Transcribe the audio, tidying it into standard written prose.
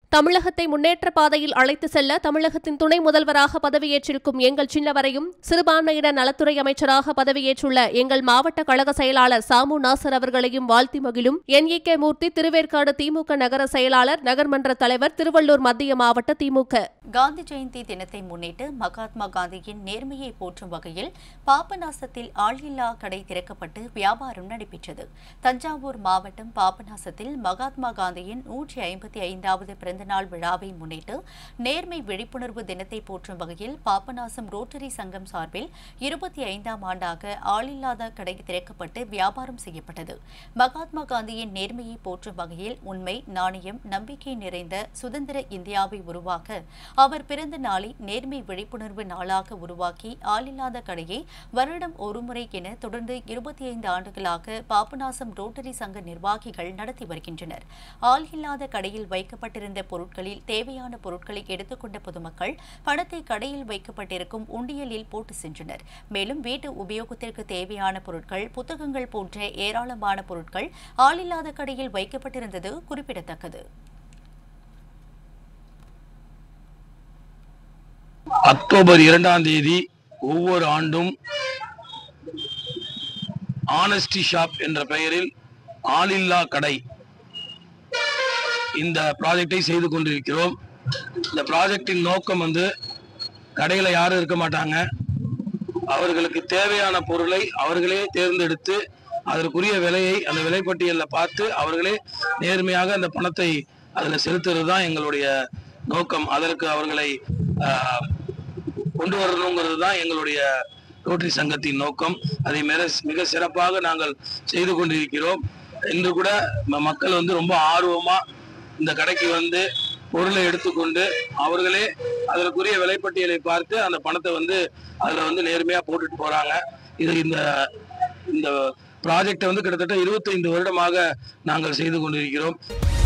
தமிழகத்தை முன்னேற்ற பாதையில் அழைத்து செல்ல தமிழகத்தின் துணை முதல்வராக பதவியேற்றிருக்கும் எங்கள் சின்னவரையும், சிறுபான்மையினர் நலத்துறை அமைச்சராக பதவியேற்றுள்ள எங்கள் மாவட்ட கழக செயலாளர் சாமு நாசர் அவர்களையும் வாழ்த்தி மகிழும் NEK மூர்த்தி, திருவேற்காடு திமுக நகர செயலாளர், நகர்மன்ற தலைவர், திருவள்ளூர் மத்திய மாவட்ட திமுக. காந்தி ஜெயந்தி தினத்தை முன்னிட்டு மகாத்மா காந்தியின் நேர்மையை போற்றும் வகையில் பாபநாசத்தில் ஆளில்லா கடை திறக்கப்பட்டு வியாபாரம் நடைபெற்றது. தஞ்சாவூர் மாவட்டம் பாபநாசத்தில் மகாத்மா காந்தியின் 155வது பிறந்தநாள் விழாவை முன்னிட்டு நேர்மை விழிப்புணர்வு தினத்தை போற்றும் வகையில் பாபநாசம் ரோட்டரி சங்கம் சார்பில் 25ஆம் ஆண்டாக ஆளில்லாத கடை திறக்கப்பட்டு வியாபாரம் செய்யப்பட்டது. மகாத்மா காந்தியின் நேர்மையை போற்றும் வகையில் உண்மை, நாணயம், நம்பிக்கை நிறைந்த சுதந்திர இந்தியாவை உருவாக்க அவர் பிறந்த நாளை நேர்மை விழிப்புணர்வு நாளாக உருவாக்கி ஆளில்லாத கடையை வருடம் ஒருமுறை என தொடர்ந்து 25 ஆண்டுகளாக பாபநாசம் ரோட்டரி சங்க நிர்வாகிகள் நடத்தி வருகின்றனர். ஆள் இல்லாத கடையில் வைக்கப்பட்டிருந்த பொருட்களில் தேவையான பொருட்களை எடுத்துக்கொண்ட பொதுமக்கள் பணத்தை கடையில் வைக்கப்பட்டிருக்கும் உண்டியலில் போட்டு சென்றனர். மேலும் வீட்டு உபயோகத்திற்கு தேவையான பொருட்கள், புத்தகங்கள் போன்ற ஏராளமான பொருட்கள் ஆளில்லாத கடையில் வைக்கப்பட்டிருந்தது குறிப்பிடத்தக்கது. அக்டோபர் 2ஆம் தேதி ஒவ்வொரு ஆண்டும் ஆனஸ்டி ஷாப் என்ற பெயரில் ஆளில்லா கடை இந்த ப்ராஜெக்டை செய்து கொண்டிருக்கிறோம். இந்த ப்ராஜெக்டின் நோக்கம் கடையில் யாரும் இருக்க மாட்டாங்க, அவர்களுக்கு தேவையான பொருளை அவர்களே தேர்ந்தெடுத்து அதற்குரிய விலையை அந்த விலைப்பட்டியலில் பார்த்து அவர்களே நேர்மையாக அந்த பணத்தை அதில் செலுத்துறது தான் எங்களுடைய நோக்கம். அதற்கு அவர்களை கொண்டு வரணுங்கிறது தான் எங்களுடைய ரோட்டரி சங்கத்தின் நோக்கம். அதை மிக சிறப்பாக நாங்கள் செய்து கொண்டிருக்கிறோம். இன்று கூட மக்கள் ரொம்ப ஆர்வமா இந்த கடைக்கு பொருளை எடுத்துக்கொண்டு அவர்களே அதற்குரிய விலைப்பட்டியலை பார்த்து அந்த பணத்தை அதுல நேர்மையா போட்டுட்டு போறாங்க. இது இந்த ப்ராஜெக்டை கிட்டத்தட்ட 25 வருடமாக நாங்கள் செய்து கொண்டிருக்கிறோம்.